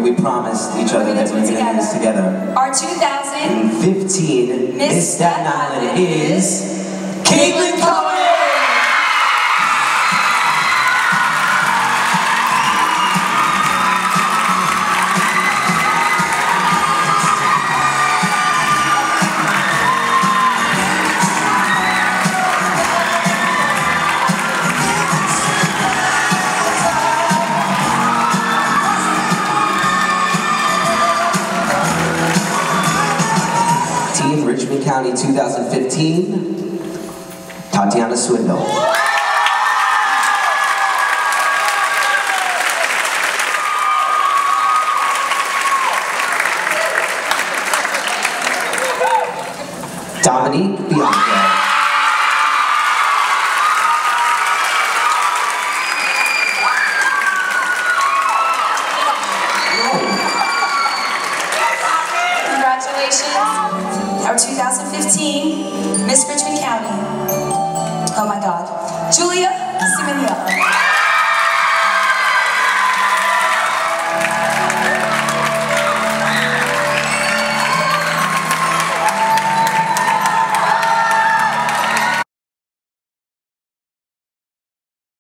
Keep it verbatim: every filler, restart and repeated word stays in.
we promised each other that we were going to do this together. Our two thousand fifteen Miss Staten Island is Caitlin Cohen! Team Richmond County two thousand fifteen, Tatiana Swindle. Dominique Bianco. Congratulations, our two thousand fifteen Miss Richmond County. Oh my God, Julia Simoniello.